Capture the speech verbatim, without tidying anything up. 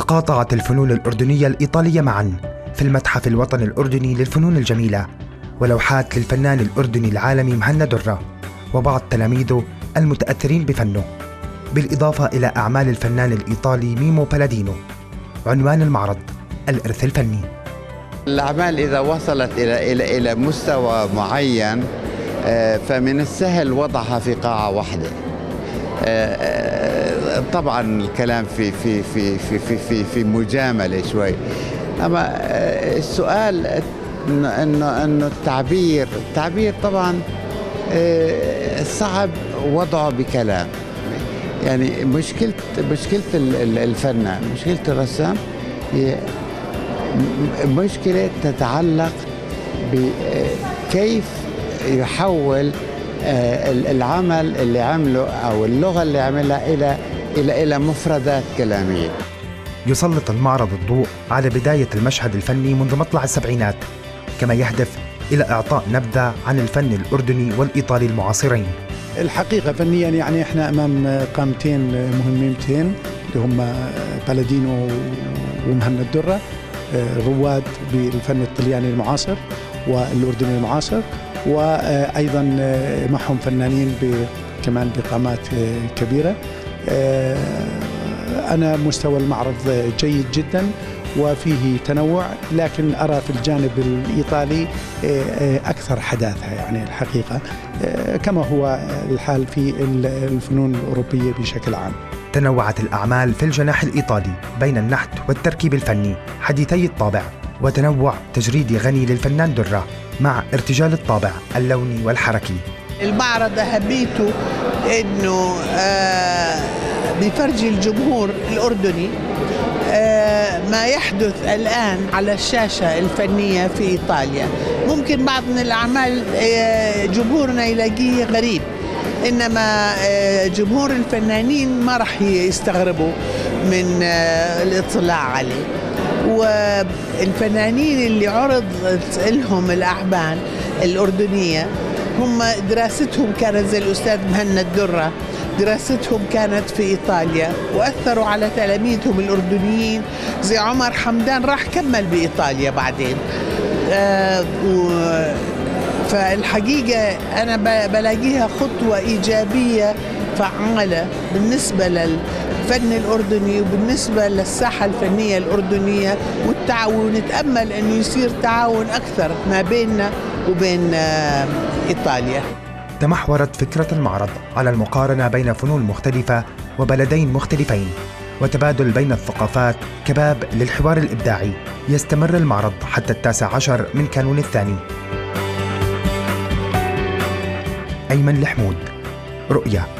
تقاطعت الفنون الأردنية الإيطالية معاً في المتحف الوطني الأردني للفنون الجميلة ولوحات للفنان الأردني العالمي مهنا درة وبعض تلاميذه المتأثرين بفنه، بالإضافة إلى أعمال الفنان الإيطالي ميمو بالادينو. عنوان المعرض: الإرث الفني. الأعمال إذا وصلت إلى إلى إلى مستوى معين فمن السهل وضعها في قاعة واحدة. طبعا الكلام في في في في في في, في مجاملة شوي، أما السؤال إنه إنه إنه التعبير التعبير طبعا صعب وضعه بكلام. يعني مشكلة مشكلة الفنان، مشكلة الرسام هي مشكلة تتعلق بكيف يحول العمل اللي عمله أو اللغة اللي عملها إلى إلى إلى مفردات كلامية. يسلط المعرض الضوء على بداية المشهد الفني منذ مطلع السبعينات، كما يهدف إلى إعطاء نبذة عن الفن الأردني والإيطالي المعاصرين. الحقيقة فنيا يعني احنا أمام قامتين مهمتين اللي هم بالادينو ومهنا درة، رواد بالفن الطلياني المعاصر والأردني المعاصر، وأيضا معهم فنانين كمان بقامات كبيرة. أنا مستوى المعرض جيد جدا وفيه تنوع، لكن أرى في الجانب الإيطالي أكثر حداثة يعني الحقيقة، كما هو الحال في الفنون الأوروبية بشكل عام. تنوعت الأعمال في الجناح الإيطالي بين النحت والتركيب الفني حديثي الطابع، وتنوع تجريدي غني للفنان درة مع ارتجال الطابع اللوني والحركي. المعرض أهميته أنه بيفرجي الجمهور الأردني ما يحدث الآن على الشاشة الفنية في إيطاليا. ممكن بعض من الأعمال جمهورنا يلاقيه غريب، إنما جمهور الفنانين ما راح يستغربوا من الاطلاع عليه. والفنانين اللي عرضت لهم الأعمال الأردنية هم دراستهم كانت زي الأستاذ مهنا درة، دراستهم كانت في إيطاليا وأثروا على تلاميذهم الأردنيين زي عمر حمدان، راح كمل بإيطاليا بعدين. آه فالحقيقة أنا بلاقيها خطوة إيجابية فعالة بالنسبة للفن الأردني وبالنسبة للساحة الفنية الأردنية والتعاون. نتأمل أنه يصير تعاون أكثر ما بيننا وبين إيطاليا. تمحورت فكرة المعرض على المقارنة بين فنون مختلفة وبلدين مختلفين وتبادل بين الثقافات كباب للحوار الإبداعي. يستمر المعرض حتى التاسع عشر من كانون الثاني. أيمن الحمود، رؤيا.